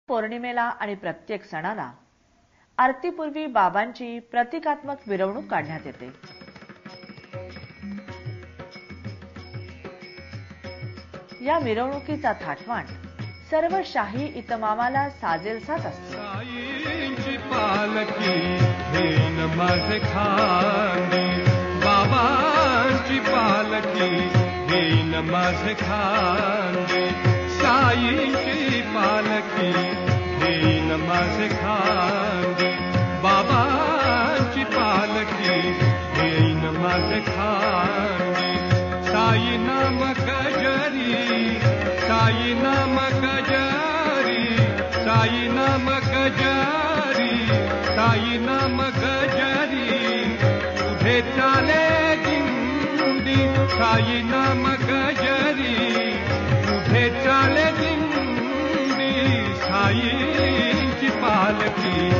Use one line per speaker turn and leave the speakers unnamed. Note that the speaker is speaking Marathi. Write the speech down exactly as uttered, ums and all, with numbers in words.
पौर्णिमेला आणि प्रत्येक सणाला आरतीपूर्वी बाबांची प्रतिकात्मक मिरवणूक काढण्यात येते. या मिरवणुकीचा थाटमाट सर्व शाही इतमामाला साजेलसाच असतो.
साईंची पालखी घेईन माझे खांदी, बाबांची पालखी घेईन माझे खांदी, साईंची पालखी घेईन माझे खांदी, बाबांची पालखी घेईन माझे खांदी. साई नाम गजरी, साई नाम गजरी, साई नाम गजरी, साई नाम गजरी, पुढे चाले दिंडी, साई नाम गजरी, पुढे चाले दिंडी, साईंची पालखी